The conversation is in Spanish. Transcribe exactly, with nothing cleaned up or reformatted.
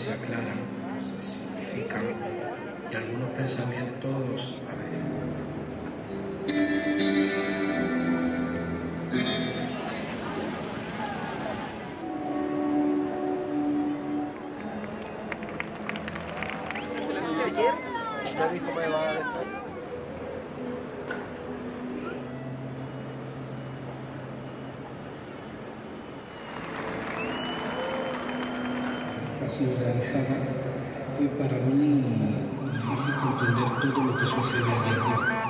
se aclaran, se simplifican y algunos pensamientos, a ver. Ayer ya vi cómo iba a estar. Ha sido realizada, fue para mí difícil comprender todo lo que sucede allí arriba.